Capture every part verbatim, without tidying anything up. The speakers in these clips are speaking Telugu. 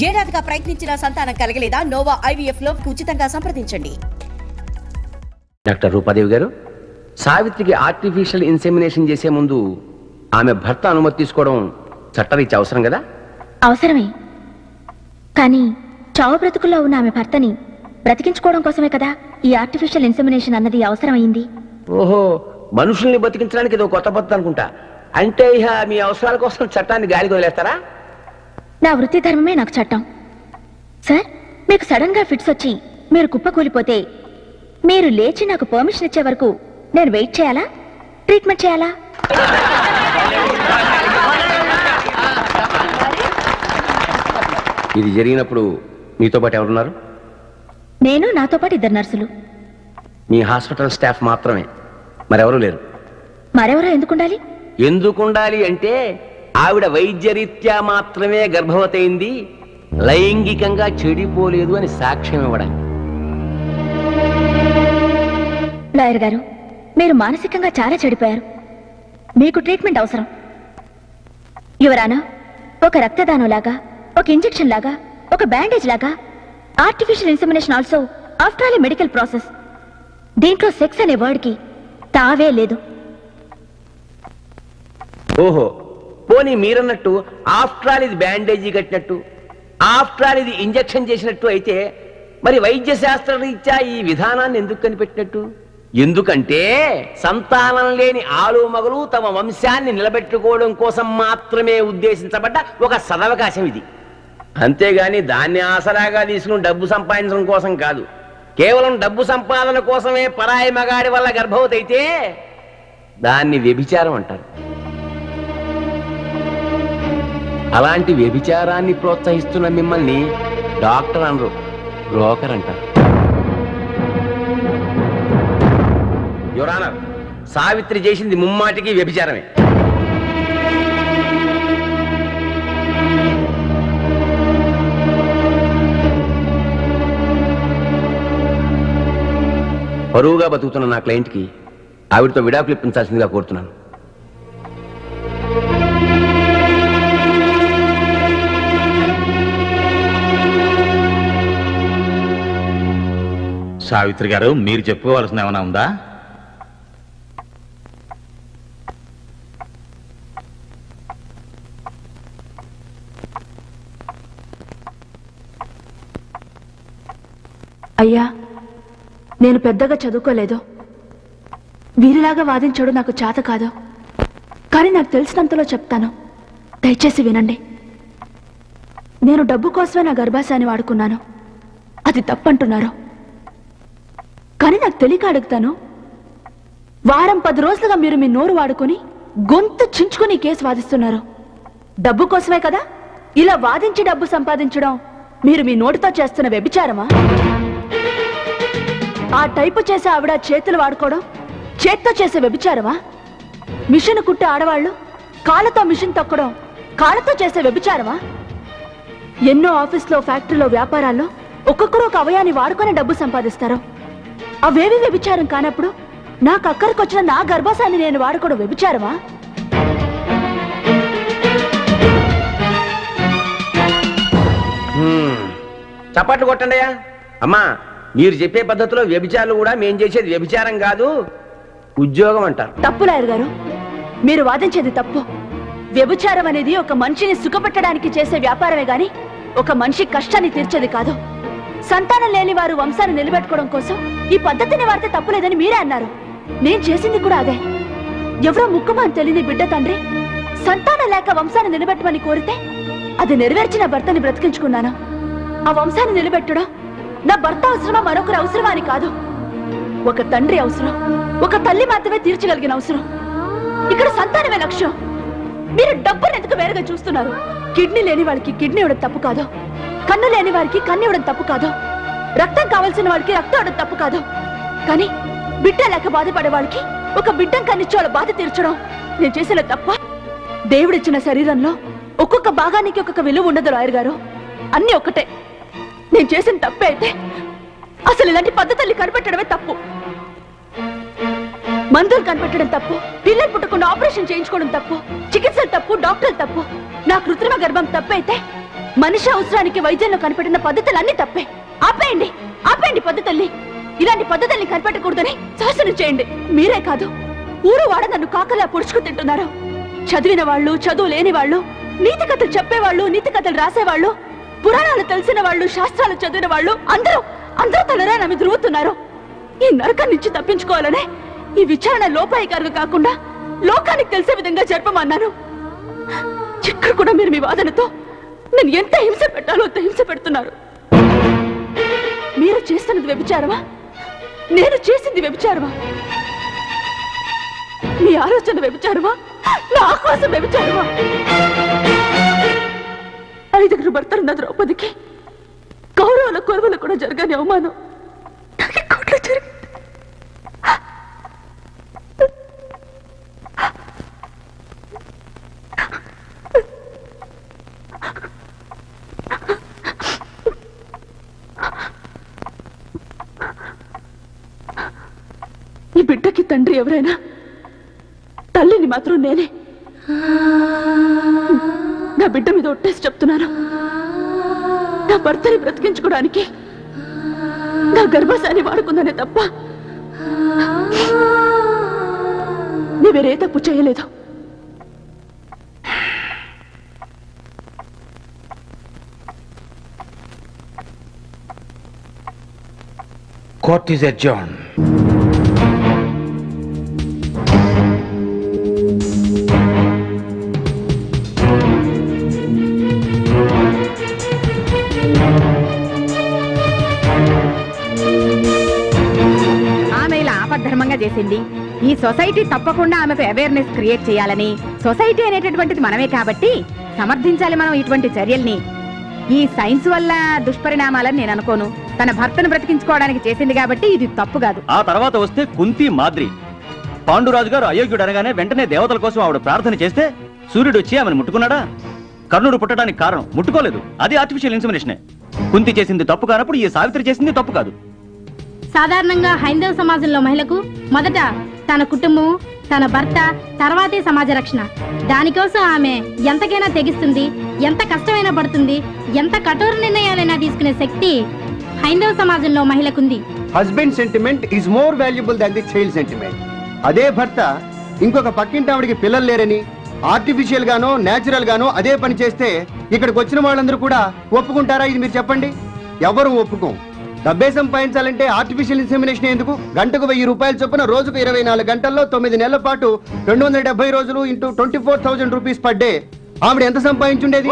ఏడాదిగా ప్రయత్నించిన సంతానం కలగలేదా? నోవా ఐవీఎఫ్ లో ఉచితంగా సంప్రదించండి. డాక్టర్ రూపాదేవి గారు, సావిత్రికి ఆర్టిఫిషియల్ ఇన్సెమినేషన్ చేసే ముందు ఆమె భర్త అనుమతి తీసుకోవడం చట్టరీత్యా అవసరం కదా? అవసరమే, కానీ చావు బ్రతుకుల్లో ఉన్న ఆమె భర్తని బ్రతికించుకోవడం కోసమే కదా ఈ ఆర్టిఫిషియల్ ఇన్సెమినేషన్ అన్నది అవసరమైంది. ఓహో, మనుషుల్ని బతికించడానికి ఇది కొత్త పద్ధతి అనుకుంటా. అంటే ఇహ మీ అవసరాల కోసం చట్టాన్ని గాలికి వదిలేస్తారా? నా వృత్తి ధర్మమే నాకు చట్టం. సార్, మీకు సడన్ గా ఫిట్స్ వచ్చి మీరు కుప్పకూలిపోతే మీరు లేచి నాకు పర్మిషన్ ఇచ్చే వరకు నేను వెయిట్ చేయాలా, ట్రీట్మెంట్ చేయాలా? ఇది జరిగినప్పుడు మీతో పాటు ఎవరున్నారు? నేను, నాతో పాటు ఇద్దరు నర్సులు. మీ హాస్పిటల్ స్టాఫ్ మాత్రమే, మరెవరూ లేరు? మరెవరో ఎందుకుండాలి? ఎందుకుండాలి అంటే ఆవిడ వైద్యరీత్యా మాత్రమే గర్భవతి అయింది, లైంగికంగా చెడిపోలేదు అని సాక్ష్యం ఇవ్వడానికి. లాయర్ గారు, మీరు మానసికంగా చాలా చెడిపోయారు. మీకు ట్రీట్మెంట్ అవసరం. యువరానా, ఒక రక్తదానం లాగా, ఒక ఇంజెక్షన్ లాగా, ఒక బ్యాండేజ్ లాగా artificial insemination also after all medical process. దీంట్లో సెక్స్ అనే వర్డ్కి తావే లేదు. ఓహో, పోనీ మీరన్నట్టు ఆఫ్టర్ ఆల్ ఇది బ్యాండేజీ కట్టినట్టు, ఆఫ్టర్ ఆల్ ఇది ఇంజెక్షన్ చేసినట్టు అయితే మరి వైద్య శాస్త్ర రీత్యా ఈ విధానాన్ని ఎందుకు కనిపెట్టినట్టు? ఎందుకంటే సంతానం లేని ఆలు మగలు తమ వంశాన్ని నిలబెట్టుకోవడం కోసం మాత్రమే ఉద్దేశించబడ్డ ఒక సదవకాశం ఇది. అంతేగాని దాన్ని ఆసరాగా తీసుకుని డబ్బు సంపాదించడం కోసం కాదు. కేవలం డబ్బు సంపాదన కోసమే పరాయి మగాడి వల్ల గర్భవతి అయితే దాన్ని వ్యభిచారం అంటారు. అలాంటి వ్యభిచారాన్ని ప్రోత్సహిస్తున్న మిమ్మల్ని డాక్టర్ అనరు, బ్రోకర్ అంటారు. యువర్ ఆనర్, సావిత్రి చేసింది ముమ్మాటికి వ్యభిచారమే. పరువుగా బతుకుతున్న నా క్లయింట్కి ఆవిడతో విడాకులు ఇప్పించాల్సిందిగా కోరుతున్నాను. సావిత్రి గారు, మీరు చెప్పుకోవాల్సిన ఏమైనా ఉందా? అయ్యా, నేను పెద్దగా చదువుకోలేదు. వీరిలాగా వాదించడం నాకు చేత కాదు. కానీ నాకు తెలిసినంతలో చెప్తాను, దయచేసి వినండి. నేను డబ్బు కోసమే నా గర్భాశయాన్ని వాడుకున్నాను. అది తప్పంటున్నారు. కానీ నాకు తెలియక అడుగుతాను, వారం పది రోజులుగా మీరు మీ నోరు వాడుకొని గొంతు చించుకుని కేసు వాదిస్తున్నారు. డబ్బు కోసమే కదా? ఇలా వాదించి డబ్బు సంపాదించడం మీరు మీ నోటితో చేస్తున్న వ్యభిచారమా? ఆ టైపు చేసే ఆవిడ చేతులు వాడుకోవడం చేత్తో చేసే వ్యభిచారమా? మిషన్ కుట్టే ఆడవాళ్ళు కాళ్ళతో మిషన్ తొక్కడం కాళ్ళతో చేసే వ్యభిచారమా? ఎన్నో ఆఫీస్లో, ఫ్యాక్టరీలో, వ్యాపారాల్లో ఒక్కొక్కరు ఒక అవయాన్ని వాడుకొని డబ్బు సంపాదిస్తారు. అవేవి వ్యభిచారం కానప్పుడు నాకు అక్కడికి వచ్చిన నా గర్భాశయాన్ని నేను వాడుకోవడం వ్యభిచారమా? చప్పట్లు కొట్టండి అయ్యా. అమ్మా, మీరు చెప్పే పద్ధతిలో వ్యభిచారాలు కూడా మేం చేసేది వ్యభిచారం కాదు, ఉద్యోగం అంటారు. తప్పు లాయర్ గారు, మీరు వాదించేది తప్పు. వ్యభిచారం అనేది ఒక మనిషిని సుఖపెట్టడానికి చేసే వ్యాపారమే గాని ఒక మనిషి కష్టాన్ని తీర్చేది కాదు. సంతానం లేని వారు వంశాన్ని నిలబెట్టుకోవడం కోసం ఈ పద్ధతిని వాడితే తప్పులేదని మీరే అన్నారు. నేను చేసింది కూడా అదే. ఎవరో ముక్కుమని తెలియని బిడ్డ తండ్రి సంతానం లేక వంశాన్ని నిలబెట్టమని కోరితే అది నెరవేర్చిన భర్తని బ్రతికించుకున్నాను. ఆ వంశాన్ని నిలబెట్టడం నా భర్త అవసరమా మరొకరి అవసరమా అని కాదు, ఒక తండ్రి అవసరం, ఒక తల్లి మాత్రమే తీర్చగలిగిన అవసరం. ఇక్కడ సంతానమే లక్ష్యం. మీరు డబ్బును ఎందుకు వేరుగా చూస్తున్నారు? కిడ్నీ లేని వాడికి కిడ్నీ ఇవ్వడం తప్పు కాదు, కన్ను లేని వారికి కన్ను ఇవ్వడం తప్పు కాదు, రక్తం కావాల్సిన వాడికి రక్తం ఇవ్వడం తప్పు కాదు. కానీ బిడ్డ లేక బాధపడే వాళ్ళకి ఒక బిడ్డం కన్నిచ్చే వాళ్ళ బాధ తీర్చడం నేను చేసిన తప్ప? దేవుడిచ్చిన శరీరంలో ఒక్కొక్క భాగానికి ఒక్కొక్క విలువ ఉండదు రాయర్ గారు, అన్ని ఒక్కటే. నేను చేసిన తప్పే అయితే అసలు ఇలాంటి పద్ధతుల్ని కనిపెట్టడమే తప్పు. మందులు కనిపెట్టడం తప్పు, పిల్లలు పుట్టకుండా ఆపరేషన్ చేయించుకోవడం తప్పు, చికిత్సలు తప్పు, డాక్టర్లు తప్పు. నా కృత్రిమ గర్భం తప్పైతే మనిషి అవసరానికి వైద్యంలో కనిపెట్టిన పద్ధతులన్నీ తప్పే. ఆపేయండి, ఆపేయండి పద్ధతుల్ని. ఇలాంటి పద్ధతుల్ని కనిపెట్టకూడదని శాసనం చేయండి. మీరే కాదు, ఊరు వాడ నన్ను కాకలా పొడుచుకు తింటున్నారు. చదివిన వాళ్ళు, చదువు లేని వాళ్ళు, నీతి కథలు చెప్పేవాళ్ళు, నీతి కథలు రాసేవాళ్ళు, పురాణాలు తెలిసిన వాళ్ళు, శాస్త్రాలు చదివిన వాళ్ళు అందరూ అందరూ తలరా నమ్మి తిరుగుతున్నారు. ఈ నరకం నుంచి తప్పించుకోవాలనే ఈ విచారణ లోపాయికారుగా కాకుండా లోకానికి తెలిసే విధంగా జరపమన్నాను. ఇక్కడ కూడా మీరు మీ వాదనతో నేను ఎంత హింస పెట్టాలో అంత హింస పెడుతున్నారు. మీరు చేస్తున్నది వ్యభిచారమా? నేను చేసింది వ్యభిచారమా? మీ ఆలోచన వ్యభిచారమా? నా ఆకాశం వ్యభిచారమా? ఐదుగురు భర్తలున్న ద్రౌపదికి కౌరవుల కొలువులు కూడా జరగని అవమానం నాకు కోట్లో జరిగింది. ఈ బిడ్డకి తండ్రి ఎవరైనా, తల్లిని మాత్రం నేనే. నా బిడ్డ మీద ఒట్టేసి చెప్తున్నాను, నా భర్తని బ్రతికించుకోవడానికి నా గర్భాశాన్ని వాడుకుందనే తప్ప నీ వేరే తప్పు చేయలేదు. Court is adjourned. ధర్మంగా చేసింది. ఈ సొసైటీ తప్పకుండా ఆమెకు అవేర్నెస్ క్రియేట్ చేయాలని, సొసైటీ అనేటటువంటిది మనమే కాబట్టి సమర్థించాలి మనం ఇటువంటి చర్యల్ని. ఈ సైన్స్ వల్ల దుష్పరిణామాలని నేను అనుకోను. తన భర్తను బ్రతికించుకోవడానికి చేసింది కాబట్టి ఇది తప్పు కాదు. ఆ తర్వాత వస్తే కుంతి మాద్రి. పాండురాజు గారు అయోగ్యుడు అనగానే వెంటనే దేవతల కోసం ఆవిడ ప్రార్థన చేస్తే సూర్యుడు వచ్చి ఆమెను ముట్టుకున్నాడా? కర్ణుడు పుట్టడానికి కారణం ముట్టుకోలేదు, అది ఆర్టిఫిషియల్ ఇన్సెమినేషనే. కుంతి చేసింది తప్పు కానప్పుడు ఈ సావిత్రి చేసింది తప్పు కాదు. సాధారణంగా హైందవ సమాజంలో మహిళకు మొదట తన కుటుంబం, తన భర్త, తర్వాతే సమాజ రక్షణ. దానికోసం ఆమె ఎంతకైనా తెగిస్తుంది, ఎంత కష్టమైనా పడుతుంది, ఎంత కఠోర నిర్ణయాలైనా తీసుకునే శక్తి హైందవ సమాజంలో మహిళకుంది. Husband sentiment is more valuable than the child sentiment. అదే భర్త ఇంకొక పక్కింటి ఆవిడికి పిల్లలు లేరని ఆర్టిఫిషియల్ గానో నేచురల్ గానో అదే పని చేస్తే ఇక్కడికి వచ్చిన వాళ్ళందరూ కూడా ఒప్పుకుంటారా? ఇది మీరు చెప్పండి. ఎవరు ఒప్పుకోం. డబ్బే సంపాదించాలంటే ఆర్టిఫిషియల్ ఇన్సెమినేషన్ ఎందుకు? గంటకు వెయ్యి రూపాయలు చొప్పున రోజుకు ఇరవై నాలుగు గంటల్లో తొమ్మిది నెలల పాటు రెండు వందల డెబ్బై రోజులు into twenty four thousand rupees per day ఆవిడ ఎంత సంపాదించుండేది?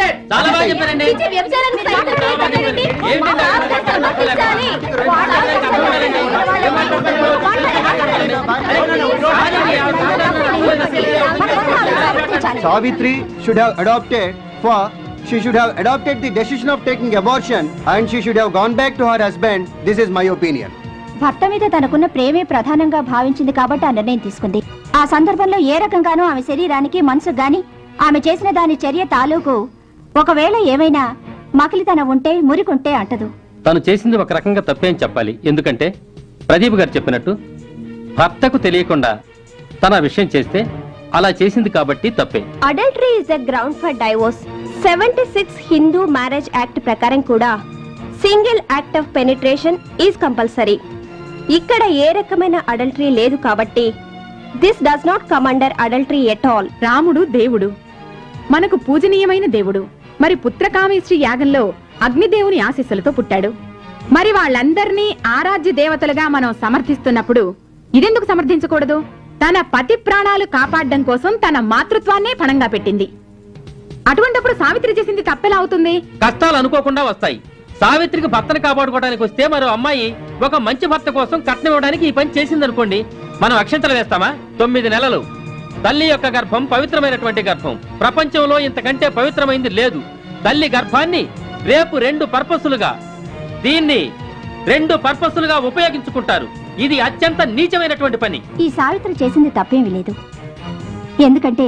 Savitri should have adopted for she should have adopted the decision of taking abortion and she should have gone back to her husband. This is my opinion. భర్త మీద తనకున్న ప్రేమే ప్రధానంగా భావించింది కాబట్టి ఆ నిర్ణయం తీసుకుంది. ఆ సందర్భంలో ఏ రకంగానూ ఆమె శరీరానికి మనసు గాని ఆమె చేసిన దాని చర్య తాలూకు ఒకవేళ ఏమైనా మకిలితనం ఉంటే మురికుంటే అంటదు. తను చేసింది ఒక రకంగా తప్పే అని చెప్పాలి. ఎందుకంటే ప్రదీప్ గారు చెప్పినట్టు భర్తకు తెలియకుండా తన విషయం చేస్తే అలా చేసింది కాబట్టి తప్పే. Adultery is a ground for divorce. Seventy six Hindu marriage act ప్రకారం కూడా single act of penetration is compulsory. ఇక్కడ ఏ రకమైన అడల్టరీ లేదు కాబట్టి this does not come under adultery at all. రాముడు దేవుడు, మనకు పూజనీయమైన దేవుడు. మరి పుత్రకామేష్టి యాగంలో అగ్నిదేవుని ఆశీస్సులతో పుట్టాడు. మరి వాళ్ళందరినీ ఆరాధ్య దేవతలుగా మనం సమర్థిస్తున్నప్పుడు ఇదెందుకు సమర్థించకూడదు? తన పతి ప్రాణాలు కాపాడడం కోసం తన మాతృత్వాన్నే పణంగా పెట్టింది. అటువంటిప్పుడు సావిత్రి చేసింది తప్పెలా అవుతుంది? కష్టాలు అనుకోకుండా వస్తాయి. సావిత్రికి భర్తను కాపాడుకోవడానికి వస్తే మరో అమ్మాయి ఒక మంచి భర్త కోసం కట్నం ఇవ్వడానికి ఈ పని చేసిందనుకోండి, మనం అక్షంతలు వేస్తామా? తొమ్మిది నెలలు తల్లి యొక్క గర్భం పవిత్రమైనటువంటి గర్భం. ప్రపంచంలో ఇంతకంటే పవిత్రమైంది లేదు. తల్లి గర్భాన్ని రేపు రెండు పర్పస్సులుగా దీన్ని రెండు పర్పస్సులుగా ఉపయోగించుకుంటారు. ఇది అత్యంత నీచమైనటువంటి పని. ఈ సావిత్రి చేసింది తప్పేమీ లేదు. ఎందుకంటే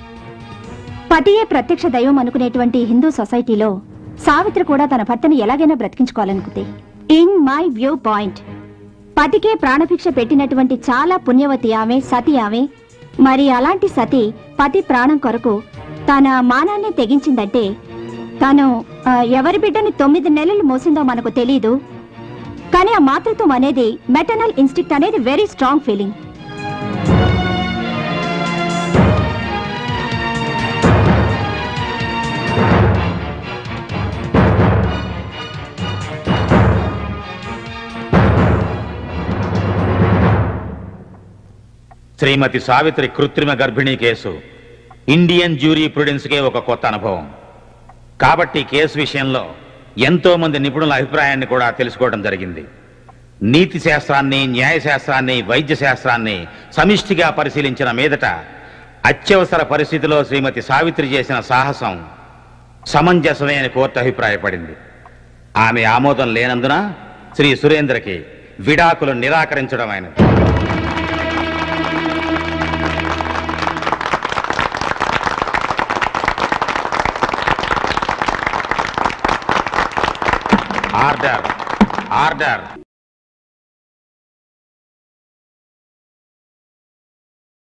పతియే ప్రత్యక్ష దైవం అనుకునేటువంటి హిందూ సొసైటీలో సావిత్రి కూడా తన భర్తని ఎలాగైనా బ్రతికించుకోవాలనుకుంది. ఇన్ మై వ్యూ పాయింట్ పతికే ప్రాణభిక్ష పెట్టినటువంటి చాలా పుణ్యవతి ఆమె, సతి ఆమె. మరి అలాంటి సతి పతి ప్రాణం కొరకు తన మానాన్ని తెగించిందంటే తాను ఆ, ఎవరి బిడ్డని తొమ్మిది నెలలు మోసిందో మనకు తెలీదు, కానీ ఆ మాతృత్వం అనేది మెటర్నల్ ఇన్స్టింక్ట్ అనేది very strong feeling. Srimati Savitri కృత్రిమ గర్భిణీ కేసు ఇండియన్ జ్యూరీ ప్రుడెన్స్కే ఒక కొత్త అనుభవం. కాబట్టి కేసు విషయంలో ఎంతో మంది నిపుణుల అభిప్రాయాన్ని కూడా తెలుసుకోవడం జరిగింది. నీతి శాస్త్రాన్ని, న్యాయశాస్త్రాన్ని, వైద్య శాస్త్రాన్ని సమిష్టిగా పరిశీలించిన మీదట అత్యవసర పరిస్థితిలో శ్రీమతి సావిత్రి చేసిన సాహసం సమంజసమే అని కోర్టు అభిప్రాయపడింది. ఆమె ఆమోదం లేనందున శ్రీ సురేంద్రకి విడాకులు నిరాకరించడం అయినది. Order order